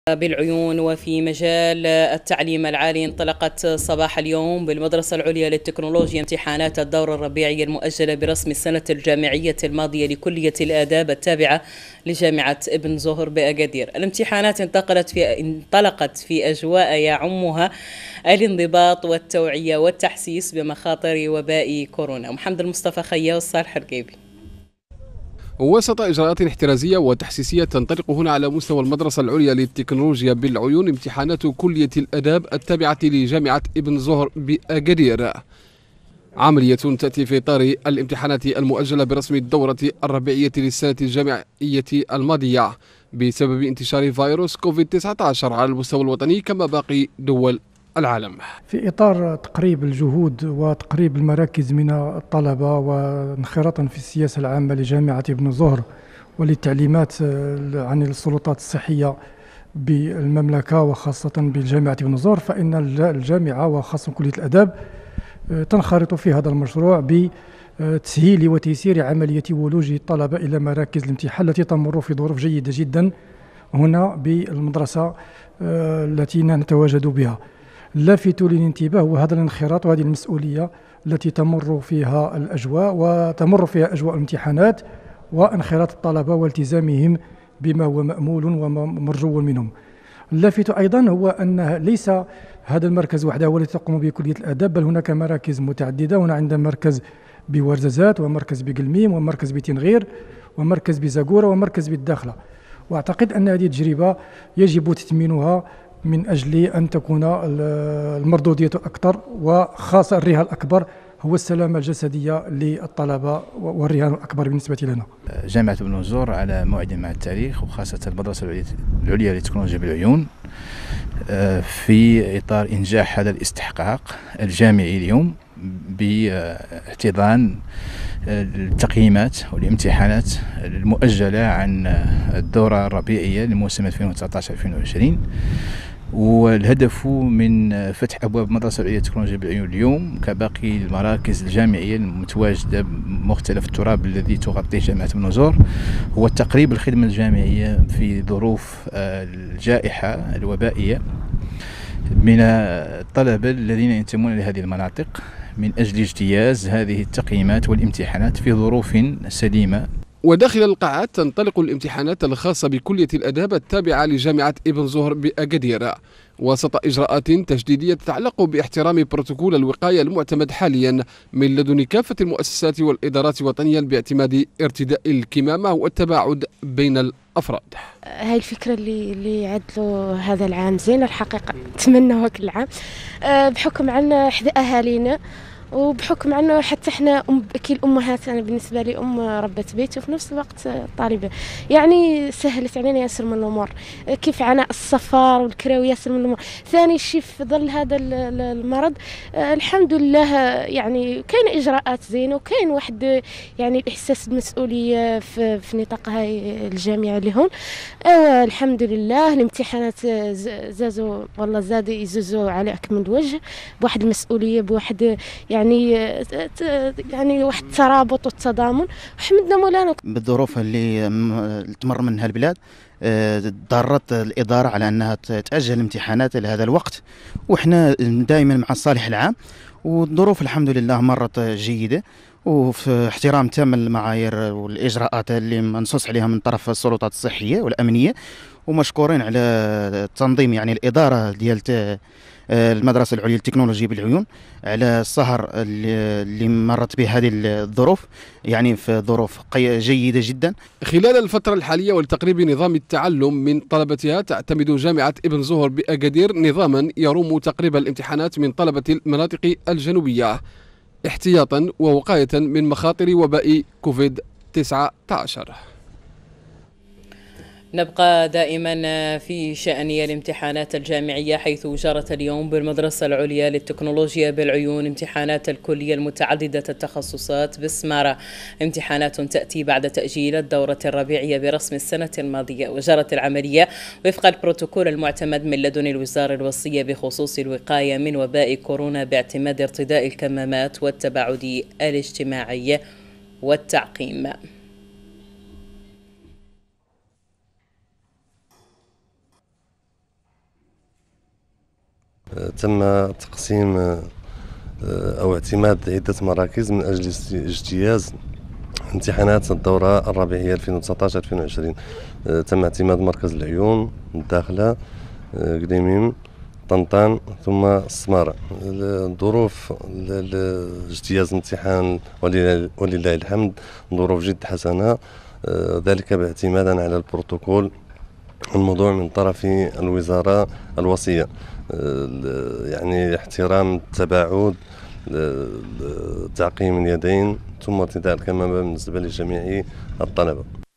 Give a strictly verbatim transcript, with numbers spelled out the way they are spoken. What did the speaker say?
بالعيون. وفي مجال التعليم العالي، انطلقت صباح اليوم بالمدرسة العليا للتكنولوجيا امتحانات الدورة الربيعية المؤجلة برسم السنة الجامعية الماضية لكلية الآداب التابعة لجامعة ابن زهر بأكادير. الامتحانات انتقلت في انطلقت في أجواء يعمها الانضباط والتوعية والتحسيس بمخاطر وباء كورونا. محمد المصطفى خيا والصالح الرقيبي. وسط إجراءات احترازية وتحسيسية تنطلق هنا على مستوى المدرسة العليا للتكنولوجيا بالعيون امتحانات كلية الآداب التابعة لجامعة ابن زهر بأكادير. عملية تأتي في إطار الامتحانات المؤجلة برسم الدورة الربيعية للسنة الجامعية الماضية بسبب انتشار فيروس كوفيد تسعة عشر على المستوى الوطني كما باقي دول العالم. في إطار تقريب الجهود وتقريب المراكز من الطلبة وانخراطا في السياسة العامة لجامعة ابن زهر وللتعليمات عن السلطات الصحية بالمملكة وخاصة بالجامعة ابن زهر، فإن الجامعة وخاصة كلية الآداب تنخرط في هذا المشروع بتسهيل وتيسير عملية ولوج الطلبة إلى مراكز الامتحان التي تمر في ظروف جيدة جدا هنا بالمدرسة التي نتواجد بها. لافت للانتباه هو هذا الانخراط وهذه المسؤولية التي تمر فيها الأجواء وتمر فيها أجواء الامتحانات وانخراط الطلبة والتزامهم بما هو مأمول ومرجو منهم. اللافت أيضا هو أن ليس هذا المركز وحده هو الذي تقوم به كلية الآداب، بل هناك مراكز متعددة. هنا عندنا مركز بورزازات ومركز بقلميم ومركز بتنغير ومركز بزاقورة ومركز بالداخلة. وأعتقد أن هذه التجربة يجب تثمينها من أجل أن تكون المردودية أكثر، وخاصة الرهان الأكبر هو السلامة الجسدية للطلبة والرهان الأكبر بالنسبة لنا. جامعة ابن زهر على موعد مع التاريخ وخاصة المدرسة العليا للتكنولوجيا بالعيون في إطار إنجاح هذا الاستحقاق الجامعي اليوم باحتضان التقييمات والامتحانات المؤجلة عن الدورة الربيعية لموسم ألفين وتسعة عشر ألفين وعشرين. والهدف من فتح أبواب مدرسة العليا للتكنولوجيا بالعيون اليوم كباقي المراكز الجامعية المتواجدة بمختلف التراب الذي تغطيه جامعة ابن زهر هو تقريب الخدمة الجامعية في ظروف الجائحة الوبائية من الطلبة الذين ينتمون لهذه المناطق من أجل اجتياز هذه التقييمات والامتحانات في ظروف سليمة. وداخل القاعات تنطلق الامتحانات الخاصة بكلية الآداب التابعة لجامعة ابن زهر بأكادير وسط إجراءات تجديدية تتعلق باحترام بروتوكول الوقاية المعتمد حاليا من لدن كافة المؤسسات والإدارات وطنيا باعتماد ارتداء الكمامة والتباعد بين الأفراد. هاي الفكرة اللي اللي عدلوا هذا العام زين الحقيقة، نتمنى كل عام بحكم عنا إحدى أهالينا وبحكم عنه حتى احنا ام كي الامهات. انا بالنسبه لي ام ربة بيت وفي نفس الوقت طالبه، يعني سهلت علينا ياسر من الامور، كيف عناء السفر والكراوي ياسر من الامور. ثاني شيء في ظل هذا المرض آه الحمد لله يعني كاين اجراءات زينه وكاين واحد يعني احساس بالمسؤوليه في, في نطاق هاي الجامعه اللي هون. آه الحمد لله الامتحانات زازوا والله زاد يزوزوا على اكمل وجه بواحد المسؤوليه بواحد يعني يعني يعني واحد الترابط والتضامن. وحمدنا مولانا. بالظروف اللي تمر منها البلاد ضرت الإدارة على أنها تأجل الامتحانات لهذا الوقت، وإحنا دائما مع الصالح العام، والظروف الحمد لله مرت جيدة وفي احترام تام المعايير والإجراءات اللي منصوص عليها من طرف السلطات الصحية والأمنية، ومشكورين على التنظيم يعني الإدارة ديال المدرسة العليا للتكنولوجيا بالعيون على السهر اللي مرت به هذه الظروف، يعني في ظروف جيدة جدا. خلال الفترة الحالية ولتقريب نظام التعلم من طلبتها تعتمد جامعة ابن زهر بأكادير نظاما يروم تقريب الامتحانات من طلبة المناطق الجنوبية احتياطا ووقاية من مخاطر وباء كوفيد تسعة عشر. نبقى دائما في شأن الامتحانات الجامعية، حيث جرت اليوم بالمدرسة العليا للتكنولوجيا بالعيون امتحانات الكلية المتعددة التخصصات بسمارة. امتحانات تأتي بعد تأجيل الدورة الربيعية برسم السنة الماضية، وجرت العملية وفق البروتوكول المعتمد من لدن الوزارة الوصية بخصوص الوقاية من وباء كورونا باعتماد ارتداء الكمامات والتباعد الاجتماعي والتعقيم. تم تقسيم أو اعتماد عدة مراكز من أجل اجتياز امتحانات الدورة الربيعية ألفين وتسعة عشر ألفين وعشرين. تم اعتماد مركز العيون، الداخلة، قليميم، طنطان، ثم السمارة. ظروف اجتياز الامتحان ولله الحمد ظروف جد حسنة، ذلك باعتمادا على البروتوكول الموضوع من طرف الوزارة الوصية، يعني احترام التباعد، تعقيم اليدين، ثم ارتداء الكمامة بالنسبة لجميع الطلبة.